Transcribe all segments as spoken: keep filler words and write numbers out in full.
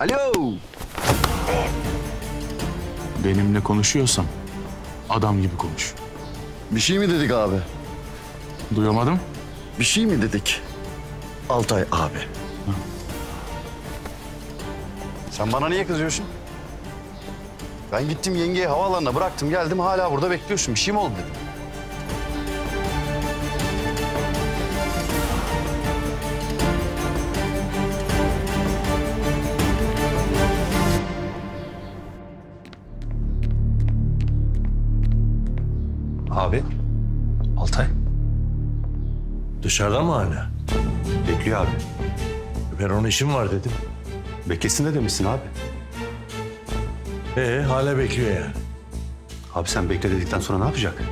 Alo. Benimle konuşuyorsan adam gibi konuş. Bir şey mi dedik abi? Duyamadım. Bir şey mi dedik? Altay abi. Hı. Sen bana niye kızıyorsun? Ben gittim yengeyi havaalanına bıraktım geldim hala burada bekliyorsun. Bir şey mi oldu dedim. Abi. Altay. Dışarıda mı hala? Bekliyor abi. Ben onun işim var dedim. Beklesin de demişsin abi. Ee hala bekliyor yani. Abi sen bekle dedikten sonra ne yapacak?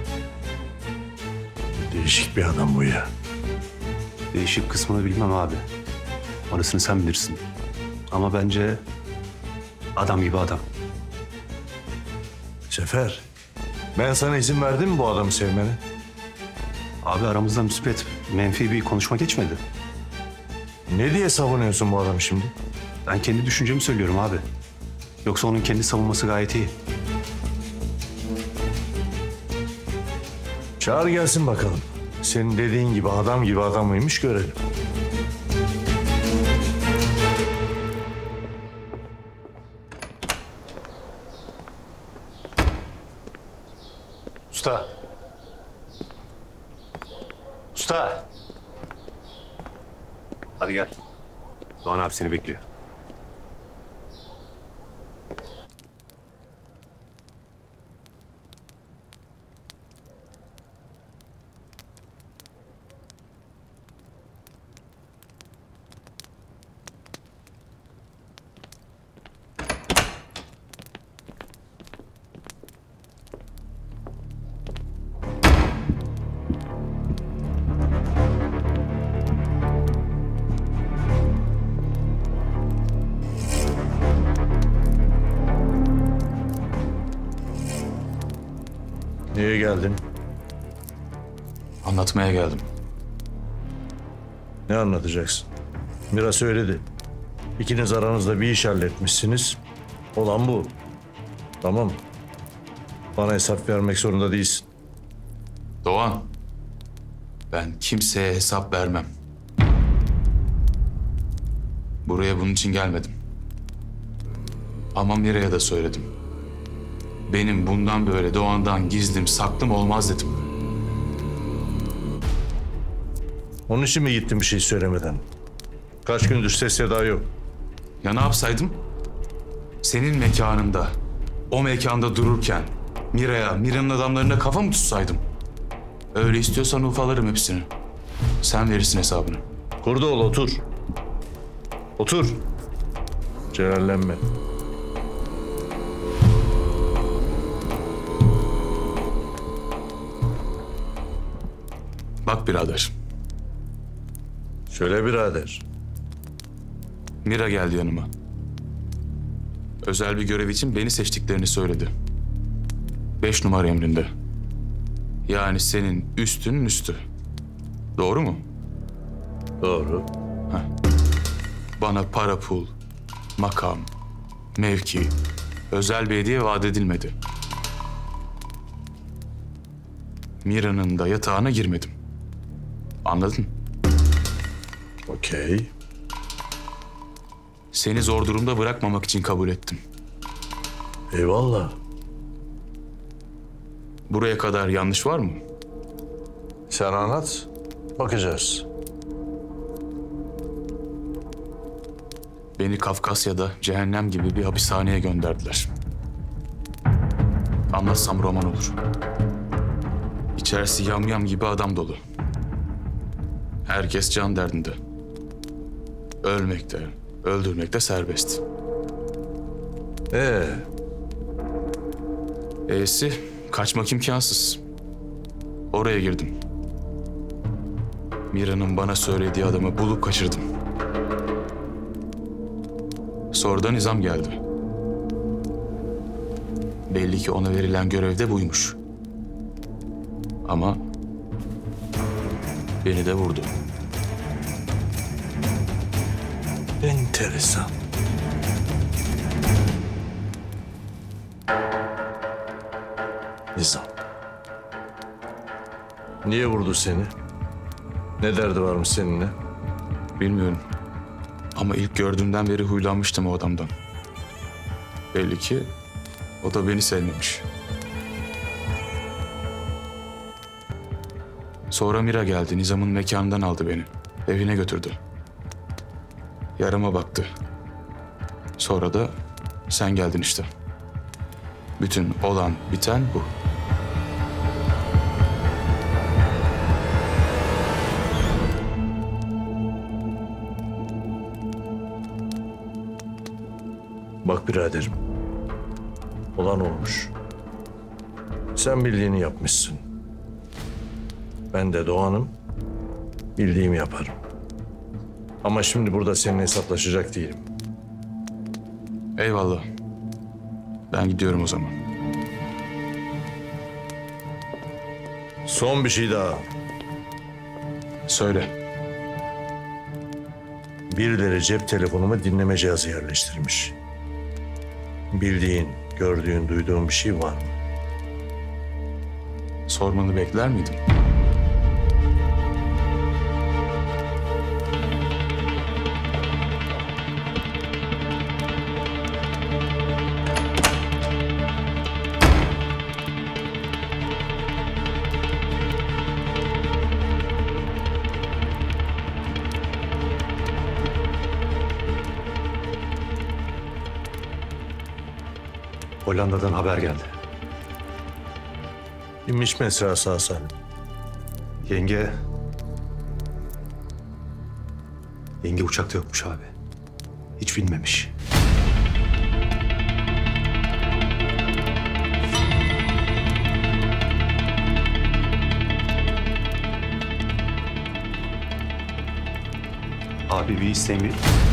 Değişik bir adam bu ya. Değişik kısmını bilmem abi. Orasını sen bilirsin. Ama bence adam gibi adam. Sefer, ben sana izin verdim mi bu adamı sevmene? Abi aramızda müspet, menfi bir konuşma geçmedi. Ne diye savunuyorsun bu adamı şimdi? Ben kendi düşüncemi söylüyorum abi. Yoksa onun kendi savunması gayet iyi. Çağır gelsin bakalım. Senin dediğin gibi adam gibi adam mıymış görelim. Usta. Usta. Hadi gel. Doğan abi seni bekliyor. Niye geldin? Anlatmaya geldim. Ne anlatacaksın? Mira söyledi. İkiniz aranızda bir iş halletmişsiniz. Olan bu. Tamam mı? Bana hesap vermek zorunda değilsin. Doğan. Ben kimseye hesap vermem. Buraya bunun için gelmedim. Ama Mira'ya da söyledim. Benim bundan böyle Doğan'dan gizlim saklım olmaz dedim. Onun için mi gittin bir şey söylemeden? Kaç gündür ses seda yok. Ya ne yapsaydım? Senin mekanında, o mekanda dururken Mira'ya, Mira'nın adamlarına kafa mı tutsaydım? Öyle istiyorsan ufalarım hepsini. Sen verirsin hesabını. Kurdoğlu otur. Otur. Celallenme. Bak birader, Söyle birader. Mira geldi yanıma. Özel bir görev için beni seçtiklerini söyledi. Beş numara emrinde. Yani senin üstünün üstü. Doğru mu? Doğru. Heh. Bana para pul, makam, mevki, özel bir hediye vaat edilmedi. Mira'nın da yatağına girmedim. Anladın? Okey. Seni zor durumda bırakmamak için kabul ettim. Eyvallah. Buraya kadar yanlış var mı? Sen anlat. Bakacağız. Beni Kafkasya'da cehennem gibi bir hapishaneye gönderdiler. Anlatsam roman olur. İçerisi yamyam gibi adam dolu. Herkes can derdinde. Ölmekte, öldürmekte serbest. Ee, E'si kaçmak imkansız. Oraya girdim. Mira'nın bana söylediği adamı bulup kaçırdım. Sonradan nizam geldi. Belli ki ona verilen görev de buymuş. Ama beni de vurdu. enteresan. Nizam. Niye vurdu seni? Ne derdi varmış seninle? Bilmiyorum. Ama ilk gördüğümden beri huylanmıştım o adamdan. Belli ki o da beni sevmemiş. Sonra Mira geldi. Nizam'ın mekanından aldı beni. Evine götürdü. Yarama baktı. Sonra da sen geldin işte. Bütün olan biten bu. Bak biraderim. Olan olmuş. Sen bildiğini yapmışsın. Ben de Doğan'ım. Bildiğimi yaparım. Ama şimdi burada seninle hesaplaşacak değilim. Eyvallah. Ben gidiyorum o zaman. Son bir şey daha. Söyle. Birileri cep telefonuma dinleme cihazı yerleştirmiş. Bildiğin, gördüğün, duyduğun bir şey var mı? Sormanı bekler miydim? Hollanda'dan haber geldi. İnmiş Mesra sağ salim. Yenge... Yenge uçakta yokmuş abi. Hiç bilmemiş. Abi bir isteğin bir...